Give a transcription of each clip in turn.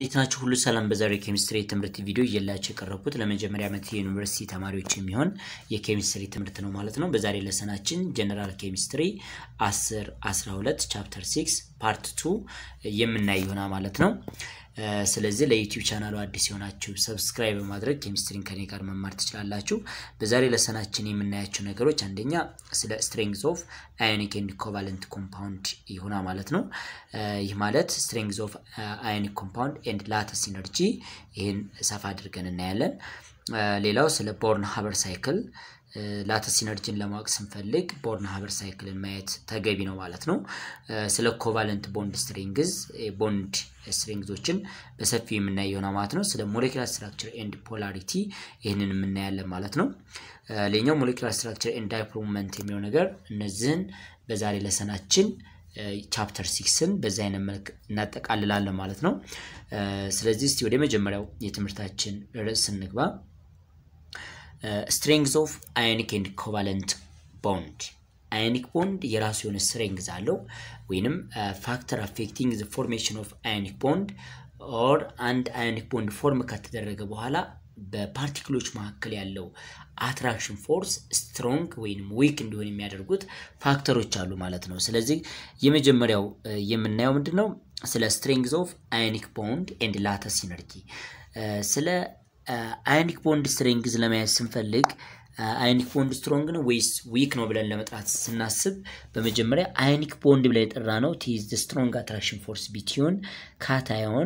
ኢትናችሁ ሁሉ ሰላም በዛሬ ኬሚስትሪ ትምህርት ቪዲዮ እየላችሁ የቀረብኩት ለመጀመሪያ ዓመት የዩኒቨርሲቲ ተማሪዎች የሚሆን የኬሚስትሪ ትምህርት ነው ማለት ነው። በዛሬ ለሰናችን ጀነራል ኬሚስትሪ 10 12 ቻፕተር 6 ፓርት 2 የምናይ ይሆናል ማለት ነው። ስለዚህ ለዩቲዩብ ቻናሉ አዲስ ሆናችሁ ሰብስክራይብ በማድረግ ኬሚስትሪን ከኔ ጋር መማር ትችላላችሁ። በዛሬ ለሰናችን የምናያቸው ነገሮች አንደኛ ስለ strength of ionic and covalent compound ይሆናል ማለት ነው። ይህ ማለት strength of ionic compound and lattice energy ይሄን ሰፋ አድርገን እናያለን። ሌላው ስለ ቦርን-ሃበር ሳይክል lattice energy ለማወቅ ስንፈልግ ቦርን-ሃበር ሳይክልን ማየት ተገቢ ነው ማለት ነው። ስለ covalent bond strengths bond strengthsዎችን በሰፊው የምናይ ይሆናል ማለት ነው። ስለ molecular structure and polarity ይሄንን የምናያለን ማለት ነው። ሌላው molecular structure and dipole moment የሚለው ነገር እነዚህን በዛሬ ለሰናችን ቻፕተር 6ን በዛይ አይነት መልክ እናጠቃልላለን ማለት ነው። ስለዚህ እስቲ ወደ መጀመሪያው የትምህርታችን ርዕስ እንግባ። strength of ionic and covalent bond ionic bond የራሱ የሆነ strength አለው ወይንም factor affecting the formation of ionic bond or and ionic bond form ከተደረገ በኋላ በፓርቲክሎች መካከል ያለው attraction force strong ወይንም weak እንዲሆን የሚያደርጉት ፋክተሮች አሉ ማለት ነው። ስለዚህ የመጀመሪያው የምናየው ምንድነው? ስለ strength of ionic bond and lattice energy ስለ ionic bond strength ለማየት ስንፈልግ ionic bond strong ነው ወይስ weak ነው ብለን ለመጥራት ስናስብ በመጀመሪያ ionic bond ብለን የጠራነው is the strong attraction force between cation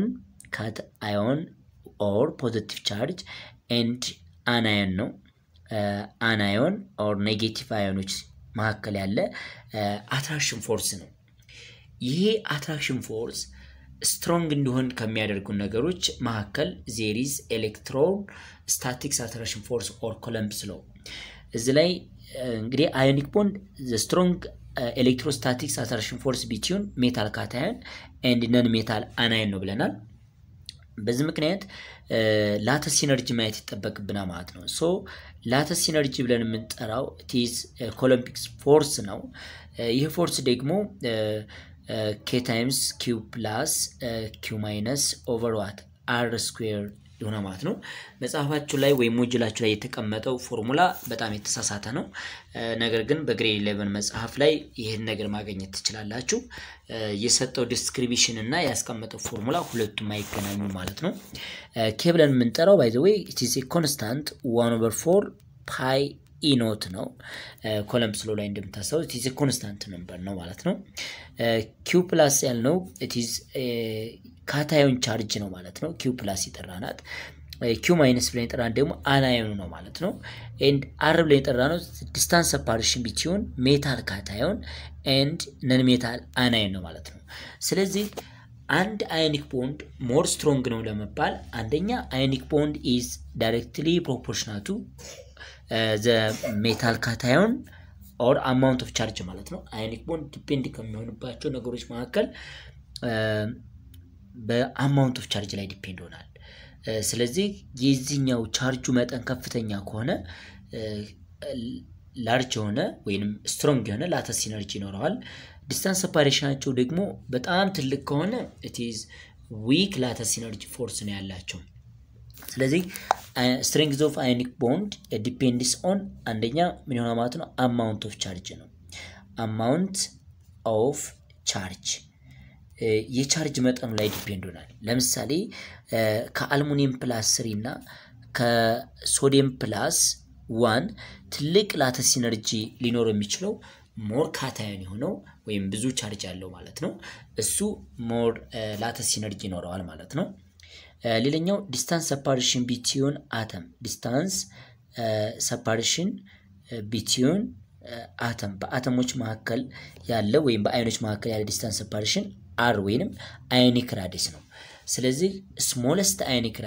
or positive charge and anion ነው anion or negative ions መካከል ያለ attraction force ነው። ይሄ attraction force strong እንዲሆን ከሚያደርጉ ነገሮች መካከል there is electrostatic attraction force or Coulomb's law እዚህ ላይ እንግዲህ ionic bond the strong electrostatic attraction force between metal cation and non metal anion ነው ብለናል። በዚህ ምክንያት lattice energy ማየት ይተበቅብና ማለት ነው። so lattice energy ብለን የምንጠራው it is Coulombic force ነው። ይሄ ፎርስ ደግሞ k times q plus q minus over what r squared ይሆናል ማለት ነው። መጽሐፋችሁ ላይ ወይ ሞጁላችሁ ላይ የተቀመጠው ፎርሙላ በጣም የተሳሳተ ነው። ነገር ግን በግሬድ 11 መጽሐፍ ላይ ይሄን ነገር ማግኘት ትችላላችሁ። የሰጠው ዲስክሪፕሽን እና ያስቀመጠው ፎርሙላ ሁለቱም አይገናኙ ማለት ነው። k ብለን የምንጠራው by the way it is a constant 1/4 pi e naught ነው። Coulomb's law ላይ እንደምታሳው it is a constant number ነው ማለት ነው። q plus ያልነው it is cation charge ነው ማለት ነው። q plus ይጠራናት q minus ብለን ይጠራን ደግሞ anion ነው ማለት ነው። and r ብለን ይጠራነው distance separation between metal cation and non metal anion ነው ማለት ነው። ስለዚህ አንድ ionic bond more strong ነው ለመባል አንደኛ ionic bond is directly proportional to the metal cation or amount of charge ማለት ነው። ionic bond depend ከሚሆንባቸው ነገሮች መካከል በamount of charge ላይ ዲፔንድ ሆናል። ስለዚህ የዚህኛው ቻርጁ መጠን ከፍተኛ ከሆነ ላርጅ ሆነ ወይንም ስትሮንግ የሆነ lattice energy ይኖረዋል። ዲስታንስ ሴፓሬሽናቸው ደግሞ በጣም ትልቅ ከሆነ it is weak lattice energy force ነው ያላቸው። ስለዚህ strength of ionic bond depends on አንደኛ ምን ይሆናል ማለት ነው amount of charge ነው። amount of charge የቻርጅ መጠኑ ላይ ዲፔንድ ሆናል። ለምሳሌ ከአልሙኒየም ፕላስ 3 እና ከሶዲየም ፕላስ 1 ትልቅ lattice energy ሊኖር የሚችለው more cation የሆነው ወይም ብዙ ቻርጅ ያለው ማለት ነው እሱ more lattice energy ይኖረዋል ማለት ነው። ሌላኛው distance separation between atom distance separation between atom በአተሞች መካከል ያለ ወይም በአዮኖች መካከል ያለ distance separation r ወይንም ionic radius ነው። ስለዚህ smallest ionic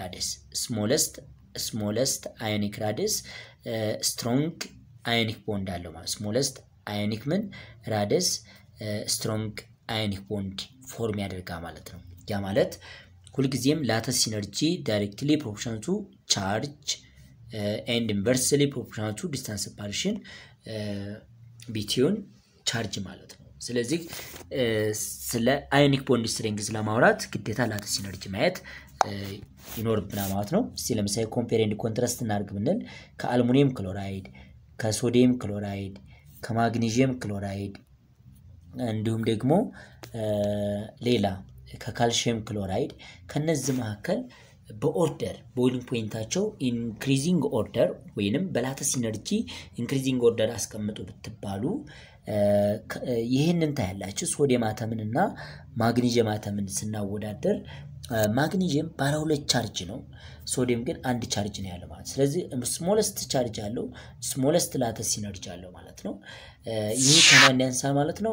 radius strong ionic bond አለው ማለት smallest ionic radius strong ionic bond ፎርም ያደርጋል ማለት ነው። ያ ማለት ሁልጊዜም lattice energy directly proportional to charge and inversely proportional to distance separation between charge ማለት ነው። ስለዚህ ስለ አዮኒክ ቦንድ ስትሬንግዝ ለማውራት ግዴታ ላተስ ኢነርጂ ማየት ይኖርብናል ማለት ነው እስቲ ለምሳሌ ኮምፔር ኤንድ ኮንትራስት እናድርግ ብንል ከአልሙኒየም ክሎራይድ ከሶዲየም ክሎራይድ ከማግኒዚየም ክሎራይድ እንዲሁም ደግሞ ሌላ ከካልሲየም ክሎራይድ ከነዚህ መካከል በኦርደር ቦይሊንግ ፖይንታቸው ኢንክሪዚንግ ኦርደር ወይንም በላተስ ኢነርጂ ኢንክሪዚንግ ኦርደር አስቀምጡ ብትባሉ ይሄንን ታያላችሁ ሶዲየም አተምን እና ማግኒዚየም አተምን ስናወዳደር ማግኒዚየም ባለ 2 ቻርጅ ነው ሶዲየም ግን አንድ ቻርጅ ነው ያለው ማለት ስለዚህ ስሞለስት ቻርጅ አለው ስሞለስት ላተስ ኢነርጂ አለው ማለት ነው ይሄ ከማን ያንሳል ማለት ነው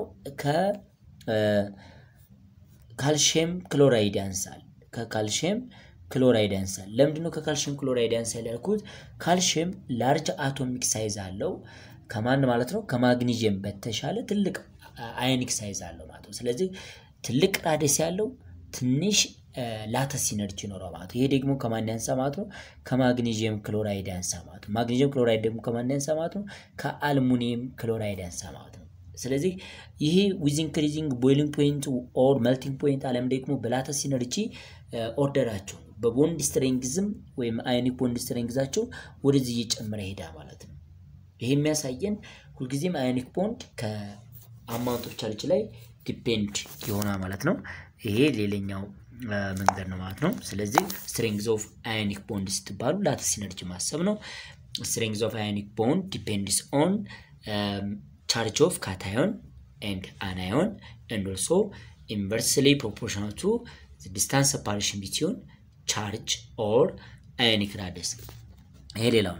ካልሲየም ክሎራይድ ያንሳል ከካልሲየም ክሎራይድ ያንሳል ለምንድነው ከካልሲየም ክሎራይድ ያንሳል ያልኩት ካልሲየም ላርጅ አቶሚክ ሳይዝ አለው ከማን ማለት ነው ከማግኒዚየም በተሻለ ትልቅ አዮኒክ ሳይዝ አለው ማለት ነው ስለዚህ ትልቅ ራዲየስ ያለው ትንሽ ላተስ ኢነርጂ ነው ማለት ይሄ ደግሞ ከማን ያንሳ ማለት ነው ከማግኒዚየም ክሎራይድ ያንሳ ማለት ነው ማግኒዚየም ክሎራይድ ደግሞ ከማን ያንሳ ማለት ነው ከአልሙኒየም ክሎራይድ ያንሳ ማለት ነው ስለዚህ ይሄ ዊዝ ኢንክሪዚንግ ቦይሊንግ ፖይንት ኦር ሜልቲንግ ፖይንት አለም ደግሞ በላተስ ኢነርጂ ኦርደራቸው በቦንድ ስትሬንግዝም ወይም አዮኒክ ቦንድ ስትሬንግዛቸው ወደዚህ እየጨመረ ሄዳ ማለት ነው ይሄ የሚያሳየን ሁሉ ጊዜም አዮኒክ ቦንድ ከአማውንት ኦፍ ቻርጅ ላይ ዲፔንድ ይሆናል ማለት ነው ይሄ ሌላኛው መንገድ ነው ማለት ነው ስለዚህ strength of ionic bond ስትባሉ ላተስ ኢነርጂ ማሰብ ነው strength of ionic bond depends on charge of cation and anion and also inversely proportional to the distance separation between charge or ionic radius ይሄ ሌላው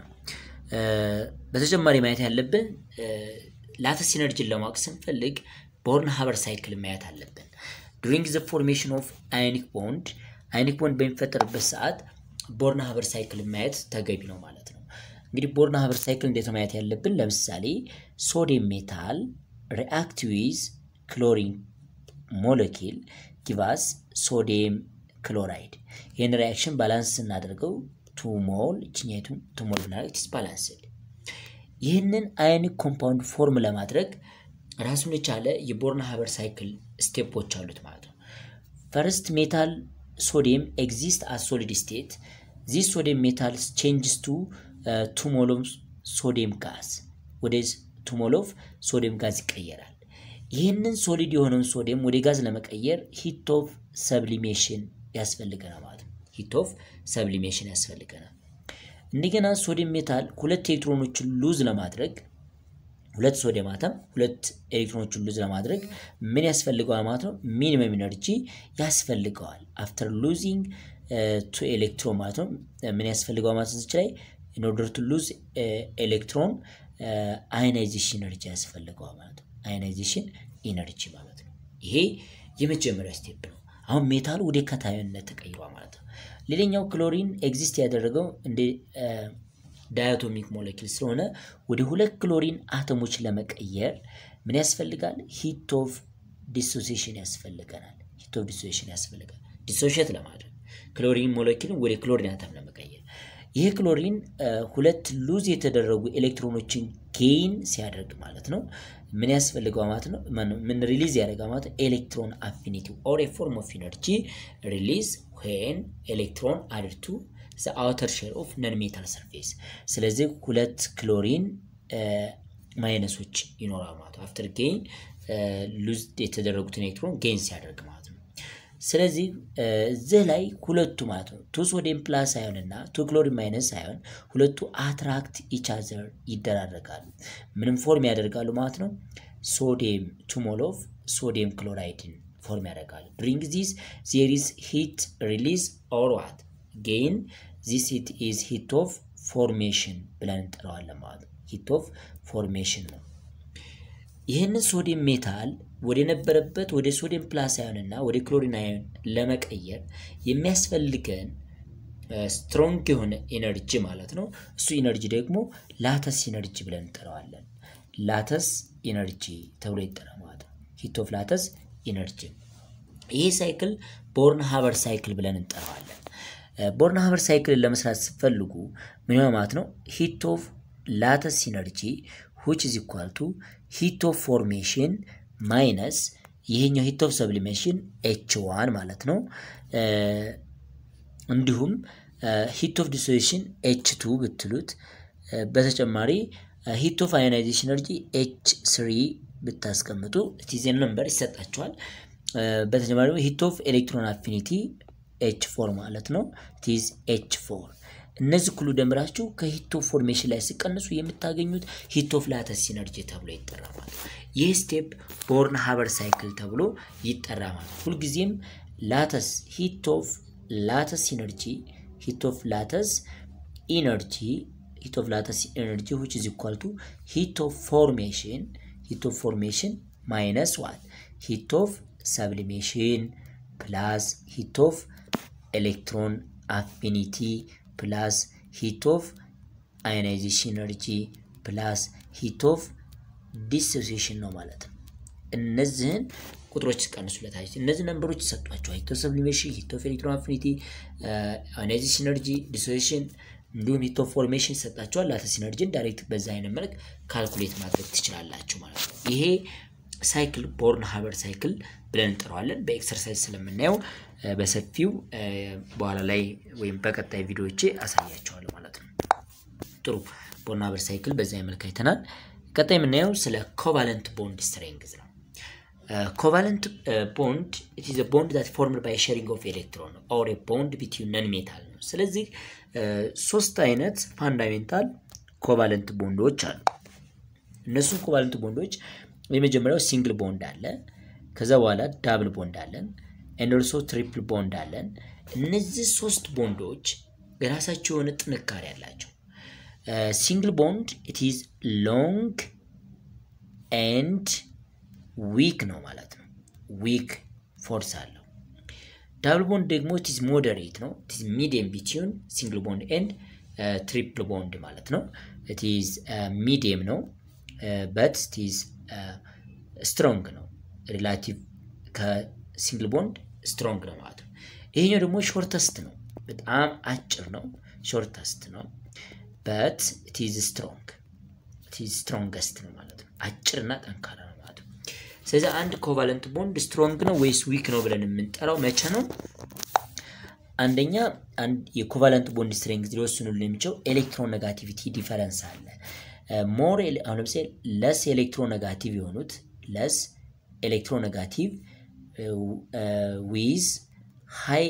በተጨማሪ ማየት ያለብን ላተስ ኢነርጂን ለማወቅ ስንፈልግ ቦርን ሃበር ሳይክል ማየት አለብን during the formation of ionic bond በሚፈጠርበት ሰዓት ቦርን ሃበር ሳይክል ማየት ተገቢ ነው ማለት ነው እንግዲህ ቦርን ሃበር ሳይክል እንዴት ማየት ያለብን ለምሳሌ ሶዲየም ሜታል react with chlorine molecule give us sodium chloride ይሄን ሪአክሽን ባላንስ እናደርገው 2 ሞል እቺኛቱ 2 ሞል ብናደርግ is balanced ይሄንን አዮኒክ ኮምፓውንድ ፎርም ለማድረግ ራሱን የቻለ የቦርን ሃበር ሳይክል ስቴፖች አሉት ማለት ነው first metal sodium exists as solid state this sodium metal changes to 2 mole of sodium gas what is 2 mole of sodium gas ይቀየራል ይሄንን ሶሊድ የሆነውን ሶዲየም ወደ ጋዝ ለመቀየር heat of sublimation ያስፈልገናል ማለት ነው heat of sublimation ያስፈልገናል እንደገና ሶዲየም ሜታል ሁለት ኤሌክትሮኖችን ሉዝ ለማድረግ ሁለት ሶዲየም አተም ሁለት ኤሌክትሮኖችን ሉዝ ለማድረግ ምን ያስፈልገዋል ማለት ነው ሚኒመም ኢነርጂ ያስፈልገዋል after losing two electron ማለት ነው ምን ያስፈልገዋል ማለት ነው ላይ in order to lose electron ionization energy ያስፈልገዋል ማለት ነው ionization energy ማለት ነው ይሄ የመጀመሪያው ስቴፕ ነው አሁን ሜታሉ ወደ ካታዮንነት ተቀይሯል ማለት ነው ሌላኛው ክሎሪን ኤግዚስት ያደረገው እንደ ዳያቶሚክ ሞለኪል ስለሆነ ወደ ሁለት ክሎሪን አተሞች ለመቀየር ምን ያስፈልጋል ሂት ኦፍ ዲሶሲዬሽን ያስፈልጋል ሂት ኦፍ ዲሶሲዬሽን ያስፈልጋል ዲሶሺየት ለማድረግ ክሎሪን ሞለኪል ወደ ክሎሪን አተም ለመቀየር ይሄ ክሎሪን ሁለት ሉዝ የተደረጉ ኤሌክትሮኖችን ጌን ሲያደርግ ማለት ነው ምን ያስፈልገው ማለት ነው ምን ሪሊዝ ያደርጋል ማለት ኤሌክትሮን አፊኒቲ ኦር a form of energy release when electron added to the outer shell of non-metal surface ስለዚህ ሁለት ክሎሪን ማይነሶች ይኖራሉ ማለት after gain ሉዝ የተደረጉት ኤሌክትሮን ጌን ሲያደርግ ማለት ነው ስለዚህ እዚህ ላይ ሁለቱ ማለት ነው ቱ ሶዲየም ፕላስ አዮን እና ቱ ክሎሪን ማይነስ አዮን ሁለቱ አትራክት ኢች አዘር ይደራረጋሉ ምንም ፎርም ያደርጋሉ ማለት ነው ሶዲየም ቱ ሞል ኦፍ ሶዲየም ክሎራይድን ፎርም ያደርጋሉ during this there is heat release or what gain this heat is heat of formation ብለን እንጠራዋለን ማለት ነው heat of formation ነው ይሄንን ሶዲየም ሜታል ወደ ነበረበት ወደ ሶዲየም ፕላስ አዮንና ወደ ክሎሪን አዮን ለመቀየር የሚያስፈልገን ስትሮንግ የሆነ ኤነርጂ ማለት ነው እሱ ኤነርጂ ደግሞ ላተስ ኤነርጂ ብለን እንጠራዋለን ላተስ ኤነርጂ ተብሎ ይጠራል ማለት ነው ሂት ኦፍ ላተስ ኤነርጂ ይሄ ሳይክል ቦርን ሃበር ሳይክል ብለን እንጠራዋለን ቦርን ሃበር ሳይክል ለመስራት ሲፈልጉ ምን ማለት ነው ሂት ኦፍ ላተስ ኤነርጂ which is equal to heat of formation ማይነስ ይሄኛው ሂት ኦፍ ሰብሊሜሽን H1 ማለት ነው እንዲሁም ሂት ኦፍ ዲሶሉሽን H2 ብትሉት በተጨማሪ ሂት ኦፍ አዮናይዜሽን ኤነርጂ H3 ብታስቀምጡ ቲዜን ነምበር ይሰጣቸዋል በተጨማሪ ሂት ኦፍ ኤሌክትሮን አፊኒቲ H4 ማለት ነው ቲዝ H4 እነዚህ ሁሉ ደምራችሁ ከሂት ኦፍ ፎርሜሽን ላይ ሲቀንሱ የምታገኙት ሂት ኦፍ ላተንስ ኢነርጂ ተብሎ ይጠራል ማለት ይህ ስቴፕ ቦርን ሃበር ሳይክል ተብሎ ይጠራል ማለት ሁሉ ጊዜም ላተንስ ሂት ኦፍ ላተንስ ኢነርጂ heat of lattice energy which is equal to heat of formation minus what heat of sublimation plus heat of electron affinity plus heat of ionization energy plus heat of dissociation ነው ማለት ነው እነዚህን ቁጥሮች ቀንሱለታች እነዚህ ነምበሮች ተሰጧቸው ሂት ኦፍ ሰብሊሜሽን ሂት ኦፍ ኤሌክትሮን አፊኒቲ አዮናይዜሽን ኤነርጂ ዲሶሉሽን እንዲሁም ሂት ኦፍ ፎርሜሽን ተሰጣቸዋል ላተንስ ኢነርጂን ዳይሬክት በዛ አይነት መልኩ ካልኩሌት ማድረግ ትችላላችሁ ማለት ነው ይሄ ሳይክል ቦርን ሃበር ሳይክል ብለን እንጠራዋለን በኤክሰርሳይዝ ስለምናየው በሰፊው በኋላ ላይ ወይም በቀጣይ ቪዲዮዎቼ አሳያችኋለሁ ማለት ነው ጥሩ ቦርን ሃበር ሳይክል በዛ መልኩ አይተናል ቀጣይ የምናየው ስለ ኮቫለንት ቦንድ ስትሬንግዝ ነው covalent bond it is a bond that formed by sharing of electron or a bond between non-metal ነው ስለዚህ ሶስት አይነት ፋንዳሜንታል ኮቫለንት ቦንዶች አሉ እነሱ ኮቫለንት ቦንዶች የመጀመሪያው ሲንግል ቦንድ አለ ከዛ በኋላ ዳብል ቦንድ አለን and also triple ቦንድ አለን እነዚህ ሶስት ቦንዶች የራሳቸው የሆነ ጥንካሬ አላቸው ሲንግል ቦንድ it is long and weak ነው ማለት ነው weak force አለው double bond ደግሞ it is moderate ነው it is medium between single bond and triple bond ማለት ነው it is medium ነው but it is strong ነው relative ከsingle bond strong ነው ማለት ነው ይሄኛው ደግሞ shortest ነው በጣም አጭር ነው shortest ነው but it is strongest ነው ማለት ነው አጭርና ጠንካራ ነው ማለት ነው ስለዚህ አንድ ኮቫለንት ቦንድ ስትሮንግ ነው ወይስ ዊክ ነው ብለን የምንጠራው መቼ ነው አንደኛ አንድ የኮቫለንት ቦንድ ስትሬንግዝ ሊወስኑልን የሚችለው ኤሌክትሮኔጋቲቪቲ ዲፈረንስ አለ ሞር አሁን ለምሳሌ ለስ ኤሌክትሮኔጋቲቭ የሆኑት ለስ ኤሌክትሮኔጋቲቭ ዊዝ ሃይ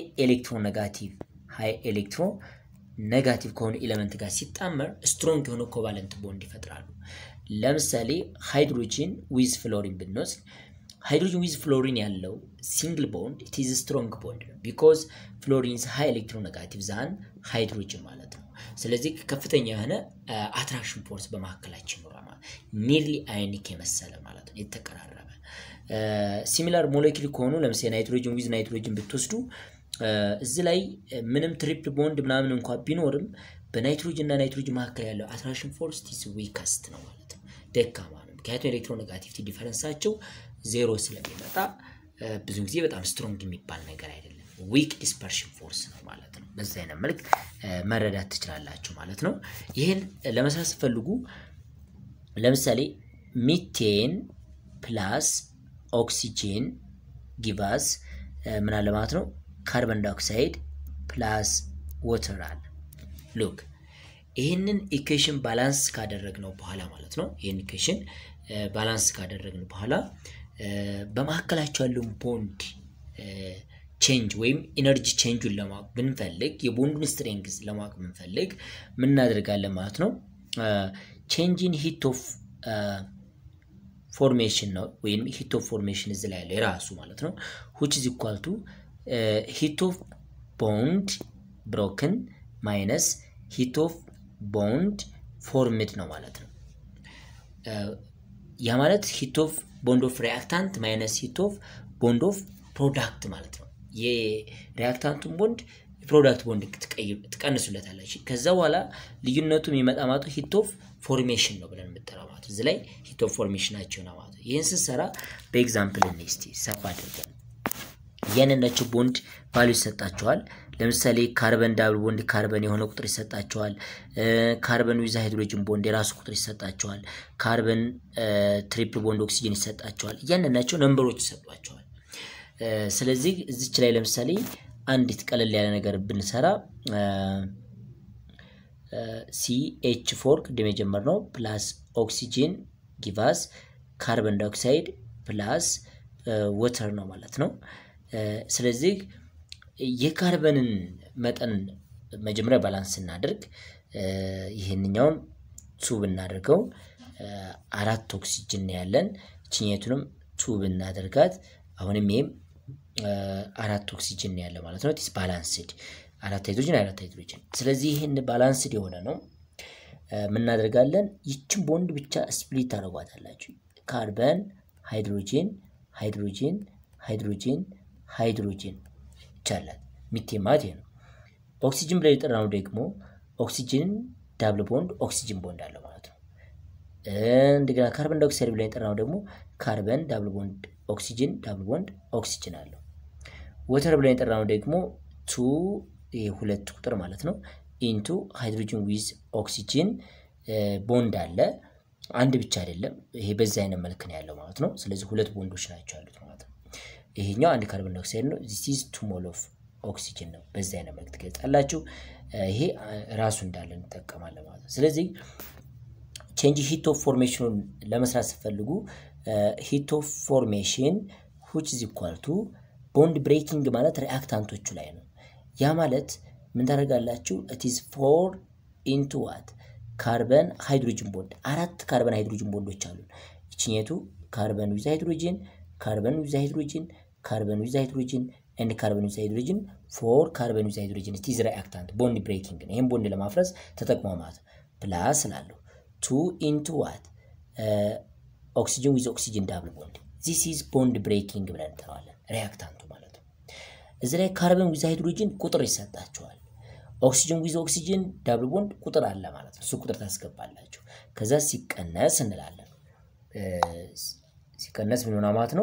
ኤሌክትሮኔጋቲቭ ከሆነ ኤሌመንት ጋር ሲጣመር ስትሮንግ የሆነ ኮቫለንት ቦንድ ይፈጥራሉ ለምሳሌ ሃይድሮጂን ዊዝ ፍሎሪን ብንወስድ ሃይድሮጂን ዊዝ ፍሎሪን ያለው ሲንግል ቦንድ it is a strong bond because fluorine is high electronegative than hydrogen ማለት ነው ስለዚህ ከፍተኛ የሆነ አትራክሽን ፎርስ በመካከላቸው ይኖራል ማለት ኒርሊ አዮኒክ የመሰለ ማለት ነው የተቀራረበ ሲሚላር ሞለኪውል ከሆኑ ለምሳሌ ናይትሮጂን ዊዝ ናይትሮጂን ብትወስዱ እዚህ ላይ ምንም ትሪፕል ቦንድ ምናምን እንኳን ቢኖርም በናይትሮጂን እና ናይትሮጂን መካከል ያለው አትራክሽን ፎርስ is weakest ነው ማለት ነው ደካማ ነው ምክንያቱም ኤሌክትሮኔጋቲቪቲ ዲፈረንሳቸው ዜሮ ስለሚመጣ ብዙ ጊዜ በጣም ስትሮንግ የሚባል ነገር አይደለም ዊክ ዲስፐርሽን ፎርስ ነው ማለት ነው በዛ አይነት መልኩ መረዳት ትችላላችሁ ማለት ነው ይሄን ለመስራት ፈልጉ ለምሳሌ ሚቴን ፕላስ ኦክሲጂን give us ምን አለ ማለት ነው ካርቦን ዳይኦክሳይድ ፕላስ ዋተር አለ look ይሄንን ኢኩዌሽን ባላንስ ካደረግነው በኋላ ማለት ነው ይሄን ኢኩዌሽን ባላንስ ካደረግነው በኋላ በመሐከላቸው ያለው ቦንድ ቼንጅ ወይም ኢነርጂ ቼንጁን ለማወቅ ብንፈልግ የቦንዱን ስትሬንግዝ ለማወቅ ብንፈልግ ምን እናደርጋለን ማለት ነው ቼንጅ ኢን ሂት ኦፍ ፎርሜሽን ነው ወይም ሂት ኦፍ ፎርሜሽን እዚህ ላይ ያለው የራሱ ማለት ነው which is equal to heat of bond broken minus heat of bond formed ነው ማለት ነው ያ ማለት heat of bond of reactant minus heat of bond of product ማለት ነው የሪአክታንቱን ቦንድ ፕሮዳክት ቦንድ ትቀንሱለታላችሁ ከዛ በኋላ ልዩነቱ የሚመጣ ማለት heat of formation ነው ብለን እንጠራው ማለት እዚህ ላይ heat of formation ናቸው ነው ማለት ይሄን ስንሰራ በኤግዛምፕል እንስቲ ሰፋ አድርገን የነነቹ ቦንድ ቫልዩ ሰጣቸዋል ለምሳሌ ካርበን ዳብል ቦንድ ካርበን የሆነ ቁጥር ይሰጣቸዋል ካርበን ዊዝ ሃይድሮጅን ቦንድ የራሱ ቁጥር ይሰጣቸዋል ካርበን ትሪፕል ቦንድ ኦክሲጅን ይሰጣቸዋል ያንናቸው ነምበሮች ይሰጧቸዋል ስለዚህ እዚች ላይ ለምሳሌ አንዲት ቀለል ያለ ነገር ብንሰራ CH4 ቅድም የጀመርነው ፕላስ ኦክሲጅን give us carbon dioxide plus water ነው ማለት ነው ስለዚህ የካርበንን መጠን መጀመሪያ ባላንስ እናድርግ ይሄንኛውን ቱብ እናድርገው 4 ኦክሲጅን ያለን እቺኛቱንም ቱብ እናድርጋት አሁንም ይሄም 4 ኦክሲጅን ያለ ማለት ነው this balanced 4 ሃይድሮጅን ስለዚህ ይሄን ባላንስድ የሆነ ነው ምን እናደርጋለን ይችን ቦንድ ብቻ ስፕሊት አድርጓታላችሁ ካርበን ሃይድሮጅን ሃይድሮጅን ሃይድሮጅን ሃይድሮጅን ይቻላል ሚቴማት ነው ኦክሲጅን ብለን የጠራነው ደግሞ ኦክሲጅን ዳብል ቦንድ ኦክሲጅን ቦንድ አለው ማለት ነው እንደገና ካርበን ዳይኦክሳይድ ብለን የጠራነው ደግሞ ካርበን ዳብል ቦንድ ኦክሲጅን ዳብል ቦንድ ኦክሲጅን አለው ወተር ብለን የጠራነው ደግሞ 2 ሁለት ቁጥር ማለት ነው into hydrogen with oxygen ቦንድ አለ አንድ ብቻ አይደለም ይሄ በዛ አይነት መልክ ነው ያለው ማለት ነው ስለዚህ ሁለት ቦንዶች ናቸው ያሉት ማለት ነው ይሄኛው አንድ ካርበን ዳይኦክሳይድ ነው this is 2 mole of oxygen ነው በዛ አይነት መልክ ትገልጻላችሁ ይሄ ራሱ እንዳለ እንጠቀማለን ማለት ነው ስለዚህ change heat of formation ለመስራት ሲፈልጉ heat of formation which is equal to bond breaking ማለት ሪአክታንቶቹ ላይ ነው ያ ማለት ምን ታደርጋላችሁ it is 4 into what carbon hydrogen bond አራት ካርበን ሃይድሮጅን ቦንዶች አሉ እቺኛቱ ካርበን ዊዝ ሃይድሮጅን ካርበን ዊዝ ሃይድሮጅን ካርበን ዊዝ ሃይድሮጅን and carbon with hydrogen 4 carbon with hydrogen it is reactant bond breaking ይሄን ቦንድ ለማፍረስ ተጠቅመው ማለት ፕላስ ላለው 2 into what oxygen with oxygen double bond this is bond breaking ብለን እንጠራዋለን reactant ማለት ነው እዚህ ላይ carbon with hydrogen ቁጥር ይሰጣቸዋል oxygen with oxygen double bond ቁጥር አለ ማለት ነው እሱ ቁጥር ታስገባላችሁ ከዛ ሲቀነስ እንላለን ሲቀነስ ምን ሆነ ማለት ነው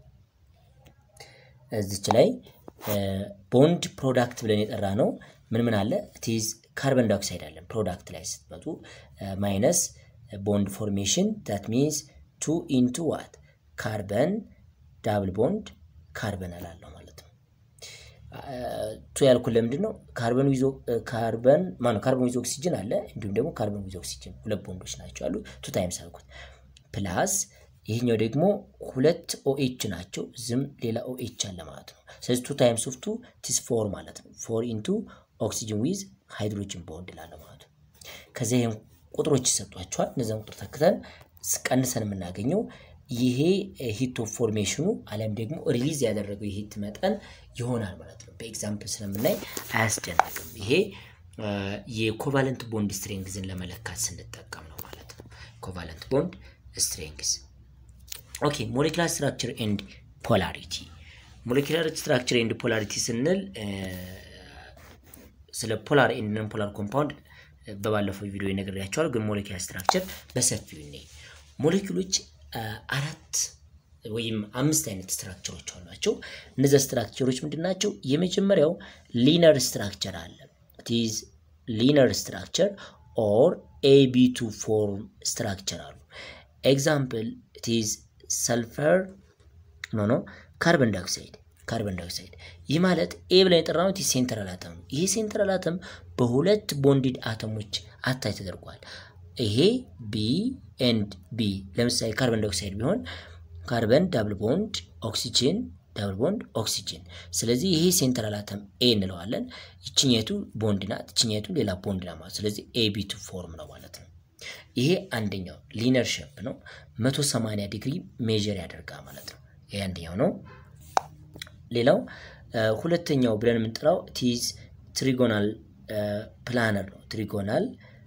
እዚች ላይ ቦንድ ፕሮዳክት ብለን የጠራ ነው ምን አለ it is carbon dioxide አለ ፕሮዳክት ላይ ስትመጡ ማይነስ bond formation that means 2 into what carbon double bond carbon አላለው ማለት ነው 2 ያልኩት ለምንድነው ካርበን ዊዝ ካርበን ማነው ካርበን ዊዝ ኦክሲጅን አለ እንዲሁም ደግሞ ካርበን ዊዝ ኦክሲጅን ሁለት ቦንዶች ናቸው አሉ 2 ታይምስ አልኩት ፕላስ ይሄኛው ደግሞ ሁለት OH ናቸው ዝም ሌላ OH አለ ማለት ነው ስለዚህ 2 times of 2 is 4 ማለት ነው 4 into oxygen with hydrogen bond ይላል ማለት ነው ከዛ ይሄን ቁጥሮች ይሰጧቸዋል እነዛን ቁጥር ተከተን ቀንሰን የምናገኘው ይሄ ሂት ኦፍ ፎርሜሽኑ አለም ደግሞ ሪሊዝ ያደረገው የሂት መጠን ይሆናል ማለት ነው በኤግዛምፕል ስለምናይ አያስደንቅም ይሄ የኮቫለንት ቦንድ ስትሬንግዝን ለመለካት ስንጠቀም ነው ማለት ነው ኮቫለንት ቦንድ ስትሬንግዝ Okay, molecular structure and polarity. Molecular structure and polarity ስንል ስለ polar and non-polar compound በባለፈው ቪዲዮ የነገርያችኋለሁ ግን molecular structure በሰፊው ነው ሞለኪውሎች አራት ወይም አምስት አይነት ስትራክቸሮች አሏቸው እነዚህ ስትራክቸሮች ምንድናቸው የመጀመሪያው linear structure አለ it is linear structure or AB2 form structure አሉ example it is sulfur carbon dioxide ይህ ማለት A ብለን የጠራነው ሴንትራል አተም ይሄ ሴንትራል አተም በሁለት ቦንድድ አተሞች አታይ ተደርጓል ይሄ B and B ለምሳሌ ካርበን ዳይኦክሳይድ ቢሆን ካርበን ዳብል ቦንድ ኦክሲጅን ዳብል ቦንድ ኦክሲጅን ስለዚህ ይሄ ሴንትራል አተም A እንለዋለን ይችኛቱ ቦንድ ናት ይችኛቱ ሌላ ቦንድ ናት ማለት ስለዚህ AB2 ፎርም ነው ማለት ነው ይሄ አንደኛው ሊነር ሼፕ ነው 180 ዲግሪ ሜዠር ያደርጋል ማለት ነው ይሄ አንደኛው ነው ሌላው ሁለተኛው ብለን የምንጠራው ቲዝ ትሪጎናል ፕላነር ነው ትሪጎናል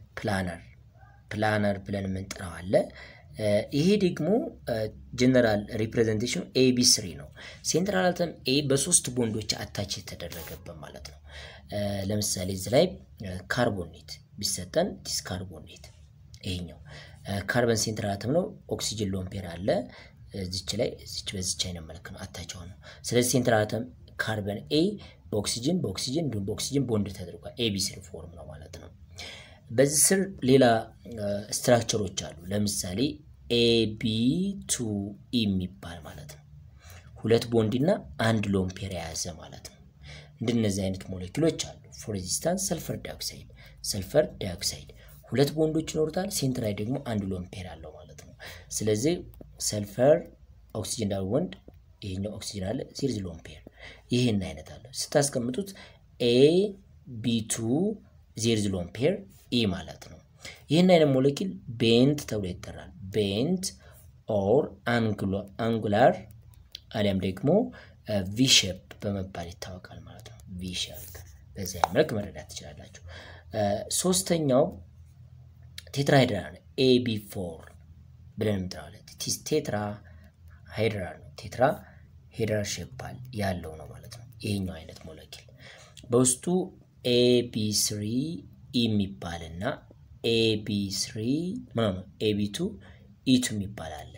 ፕላነር ብለን የምንጠራው አለ ይሄ ደግሞ ጀነራል ሪፕሬዘንቴሽኑ AB3 ነው ሴንትራል አተም A በሶስት ቦንዶች አታች የተደረገበት ማለት ነው ለምሳሌ እዚህ ላይ ካርቦኔት ቢሰጠን ዲስ ካርቦኔት ይሄኛው ካርበን ሴንትራል አተም ነው ኦክሲጅን ሎን ፔር አለ እዚች ላይ እዚች በዚች አይነት መልኩ ነው አታች ሆኖ ስለዚህ ሴንትራል አተም ካርበን ኤ በኦክሲጅን እንዲሁም በኦክሲጅን ቦንድ ተደርጓል AB3 ፎርም ነው ማለት ነው በዚህ ስር ሌላ ስትራክቸሮች አሉ ለምሳሌ AB2E የሚባል ማለት ነው ሁለት ቦንድ እና አንድ ሎን ፔር ያዘ ማለት ነው እንደነዚህ አይነት ሞለኪውሎች አሉ for instance ሰልፈር ዳይኦክሳይድ ሁለት ቦንዶች ይኖሩታል ሴንተር ላይ ደግሞ አንድ ሎን ፔር አለው ማለት ነው ስለዚህ ሰልፈር ኦክሲጅን ዳብል ቦንድ ይሄኛው ኦክሲጅን አለ ሲሪዝ ሎን ፔር ይሄን አይነት አለ ስታስቀምጡት AB2 ሲሪዝ ሎን ፔር E ማለት ነው ይሄን አይነት ሞለኪል ቤንት ተብሎ ይጠራል ቤንት or angular አሊያም ደግሞ V shape በመባል ይታወቃል ማለት ነው V shape በዚህ መልኩ መረዳት ትችላላችሁ ሶስተኛው ቴትራሃይድራል AB4 ብለን እንጠራዋለን ቴትራ ሃይድራል ነው ቴትራ ሄድራል ሼፕ ያለው ነው ማለት ነው ይሄኛው አይነት ሞለኪል በውስጡ AB3 የሚባልና AB3 AB2 E2 የሚባል አለ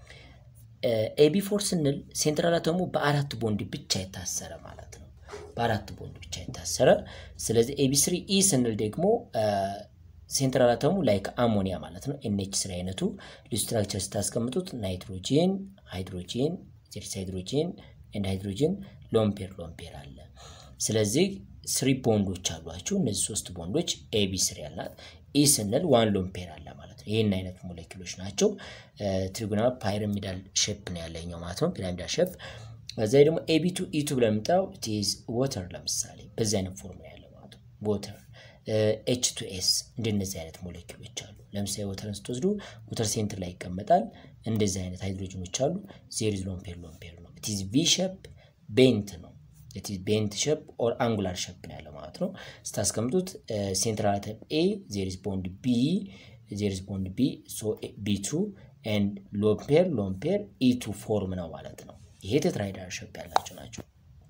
AB4 ስንል ሴንትራል አተሙ በአራት ቦንድ ብቻ የታሰረ ማለት ነው በአራት ቦንድ ብቻ የታሰረ ስለዚህ AB3 E ስንል ደግሞ ሴንትራል አተሙ ላይክ አሞኒያ ማለት ነው NH3 አይነቱ ስትራክቸር ስታስቀምጡት ናይትሮጂን ሃይድሮጂን ዜርስ ሃይድሮጂን and ሃይድሮጂን ሎን ፔር አለ ስለዚህ 3 ቦንዶች አሏቸው እነዚህ 3 ቦንዶች AB3 ያላት E ስንል 1 ሎን ፔር አለ ማለት ነው ይሄን አይነት ሞለኪውሎች ናቸው ትሪጎናል ፓይራሚዳል ሼፕ ነው ያለኛው ማለት ነው ፒራሚዳል ሼፕ በዛይ ደግሞ AB2 E2 ብለን ምጣው it is water ለምሳሌ በዚህ አይነት ፎርም ነው ያለው ማለት ነው water H2S እንደነዚህ አይነት ሞለኪውሎች አሉ ለምሳሌ ወተርን ስትወስዱ ወተር ሴንተር ላይ ይቀመጣል እንደዚህ አይነት ሃይድሮጅኖች አሉ ዜሪዝ ሎን ፔር ነው it is V shape bent ነው it is bent shape or angular shape ነው ያለው ማለት ነው ስታስቀምጡት ሴንትራል አተም A there is bond B so B2 and lone pair E2 ፎርም ነው ማለት ነው ይሄ ቴትራሃይድራል ሼፕ ያላቸው ናቸው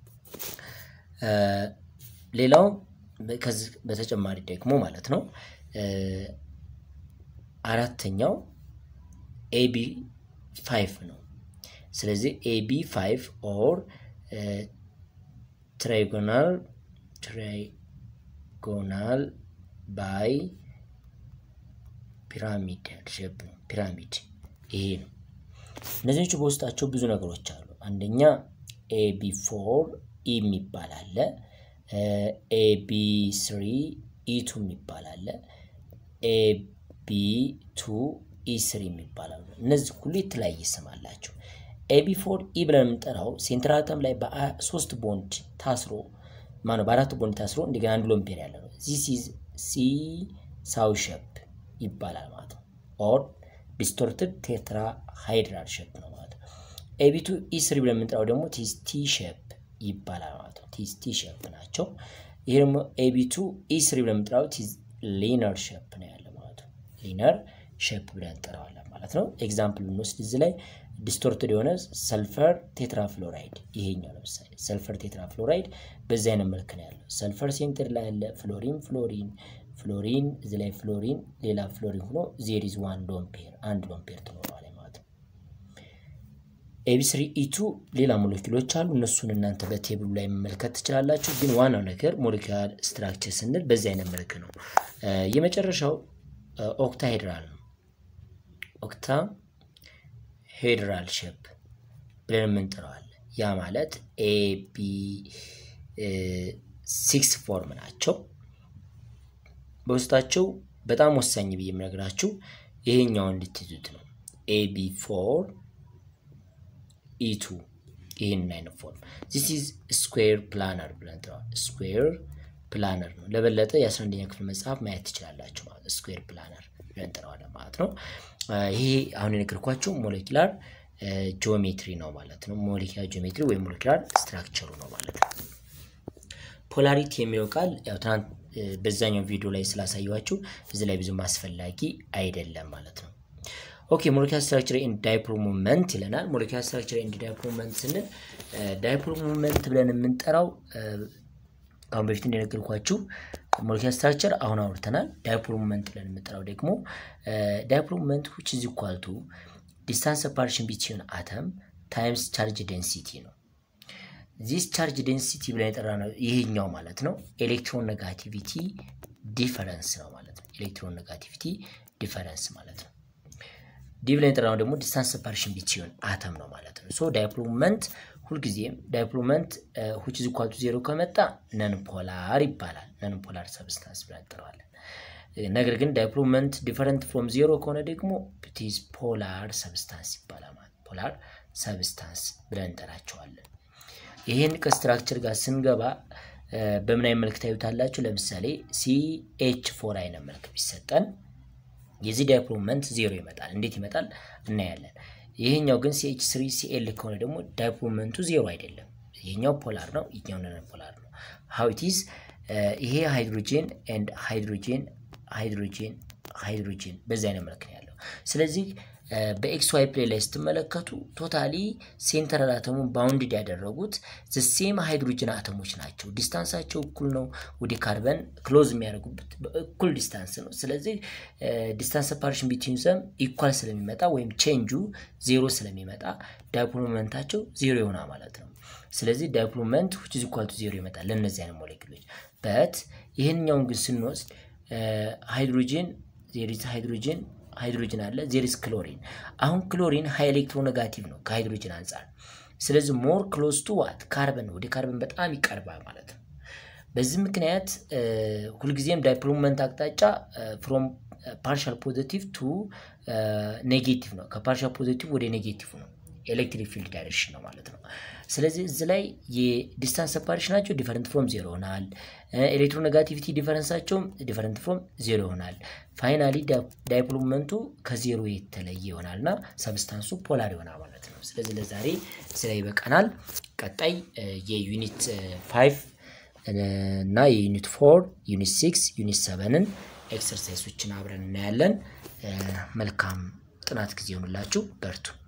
ሌላው ከዚህ በተጨማሪ ደግሞ ማለት ነው አራተኛው AB5 ነው ስለዚህ AB5 or trigonal by pyramidal shape ነው ፒራሚድ ይሄ ነው እነዚህኞቹ በውስጣቸው ብዙ ነገሮች አሉ አንደኛ AB4 E የሚባል አለ AB3 E2 የሚባል አለ AB2 E3 የሚባል አለ እነዚህ ሁሉ የተለያየ ስም አላቸው AB4 E ብለን የምንጠራው ሴንትራል አተም ላይ በ3 ቦንድ ታስሮ በአራት ቦንድ ታስሮ እንደገና አንድ ሎን ፔር ያለው ነው this is C-saw shape ይባላል ማለት ነው or distorted tetrahedral shape ነው ማለት ነው AB2 E3 ብለን የምንጠራው ደግሞ T shape ይባላል ማለት ነው T shape ናቸው ይሄ ደግሞ AB2 E3 ብለን የምንጠራው linear shape ነው ያለው ማለት ነው linear shape ብለን እንጠራዋለን ማለት ነው ኤግዛምፕል እንወስድ እዚህ ላይ distorted የሆነ ሰልፈር ቴትራፍሎራይድ ይሄኛው ለምሳሌ ሰልፈር ቴትራፍሎራይድ በዚህ አይነት መልኩ ነው ያለው ሰልፈር ሴንተር ላይ ያለ ፍሎሪን እዚህ ላይ ፍሎሪን ሌላ ፍሎሪን ሆኖ there is one lone pair አንድ ሎን ፔር ተኖሯል ማለት ነው AB3 E2 ሌላ ሞለኪውሎች አሉ እነሱን እናንተ በቴብሉ ላይ መመልከት ትችላላችሁ ግን ዋናው ነገር ሞለኪውላር ስትራክቸር ስንል በዚህ አይነት መልኩ ነው የመጨረሻው ኦክታሄድራል ነው ሄድራል ሼፕ ብለን እንጠራዋለን ያ ማለት AB6 ፎርም ናቸው በውስጣቸው በጣም ወሳኝ ብዬ የምነግራችሁ ይሄኛው እንድትይዙት ነው AB4 E2 ይሄን አይነት ፎርም this is square planar ብለን እንጠራዋለን square planar ነው ለበለጠ የ11ኛ ክፍል መጽሐፍ ማየት ትችላላችሁ ማለት square planar ብለን እንጠራዋለን ማለት ነው ይሄ አሁን የነገርኳችሁ ሞለኪውላር ጂኦሜትሪ ነው ማለት ነው ሞለኪውላር ጂኦሜትሪ ወይ ሞለኪውላር ስትራክቸሩ ነው ማለት ነው ፖላሪቲ የሚለው ቃል ያው ትናንት በዛኛው ቪዲዮ ላይ ስላሳየዋችሁ እዚህ ላይ ብዙ ማስፈላጊ አይደለም ማለት ነው ኦኬ ሞለኪውላር ስትራክቸር ኢን ዳይፖል ሞመንት ይለናል ሞለኪውላር ስትራክቸር ኢን ዳይፖል ሞመንት ስንል ዳይፖል ሞመንት ብለን የምንጠራው አሁን በፊት እንደነገርኳችሁ ሞለኪውላር ስትራክቸር አሁን አውርተናል ዳይፖል ሞመንት ብለን የምንጠራው ደግሞ ዳይፖል ሞመንት which is equal to distance separation between atom times charge density ነው this charge density ብለን የጠራነው ይሄኛው ማለት ነው ኤሌክትሮኔጋቲቪቲ ዲፈረንስ ነው ማለት ነው ኤሌክትሮኔጋቲቪቲ ዲፈረንስ ማለት ነው ዲ ብለን የጠራነው ደግሞ ዲስታንስ ሴፓሬሽን ቢትዊን አተም ነው ማለት ነው ሶ ዳይፖል ሞመንት ሁልጊዜም ዳይፖል ሞመንት which is equal to 0 ከመጣ ነን ፖላር ይባላል ነን ፖላር ሰብስታንስ ብለን እንጠራዋለን ነገር ግን ዳይፖል ሞመንት ዲፈረንት ፍሮም 0 ከሆነ ደግሞ it is polar substance ይባላል ማለት ፖላር ሰብስታንስ ብለን እንጠራቸዋለን ይሄን ከስትራክቸር ጋር ስንገባ በምን አይነት መልክ ታዩታላችሁ ለምሳሌ CH4 አይነት መልክ ቢሰጠን የዚህ ዳይፖል ሞመንት 0 ይመጣል እንዴት ይመጣል እናያለን ይሄኛው ግን CH3Cl ከሆነ ደግሞ ዳይፖል ሞመንቱ 0 አይደለም ይሄኛው ፖላር ነው ይሄኛው ነን ፖላር ነው how it is ይሄ ሃይድሮጂን and ሃይድሮጂን በዚህ አይነት መልክ ነው ያለው ስለዚህ በኤክስዋይ ፕሌን ላይ ስትመለከቱ ቶታሊ ሴንትራል አተሙን ባውንድድ ያደረጉት the same ሃይድሮጂን አተሞች ናቸው ዲስታንሳቸው እኩል ነው ወደ ካርበን ክሎዝ የሚያደርጉበት እኩል ዲስታንስ ነው ስለዚህ ዲስታንስ ሴፓሬሽን ቢትዊን them ኢኳል ስለሚመጣ ወይም ቼንጁ 0 ስለሚመጣ ዳይፖል ሞመንታቸው 0 ይሆናል ማለት ነው ስለዚህ ዳይፖል ሞመንት which is equal to 0 ይመጣል ለነዚህ አይነት ሞለኪውሎች but ይሄንኛውን ግን ስንወስድ ሃይድሮጂን there is ሃይድሮጂን አለ there is chlorine አሁን ክሎሪን ሃይ ኤሌክትሮኔጋቲቭ ነው ከሃይድሮጂን አንፃር ስለዚህ more close to what ካርበን ወደ ካርበን በጣም ይቀርባል ማለት ነው በዚህ ምክንያት ሁልጊዜም ዳይፖል ሞመንት አቅጣጫ from partial positive to negative ነው ከፓርሻል ፖዚቲቭ ወደ ኔጌቲቭ ነው ኤሌክትሪክ ፊልድ ዳይሬክሽን ነው ማለት ነው ስለዚህ እዚህ ላይ የዲስታንስ ሴፓሬሽናቸው ዲፈረንት ፍሮም 0 ሆናል ኤሌክትሮኔጋቲቪቲ ዲፈረንሳቸው ዲፈረንት ፍሮም 0 ሆናል ፋይናሊ ዳይፖል ሞመንቱ ከ0 የተለየ ይሆናልና ሰብስታንሱ ፖላር ይሆናል ማለት ነው ስለዚህ ለዛሬ ስለይ በቀናል ቀጣይ የዩኒት 5 እና የዩኒት 4 ዩኒት 6 ዩኒት 7ን ኤክሰርሳይሶችን አብረን እናያለን መልካም ጥናት ጊዜ ይሁንላችሁ በርቱ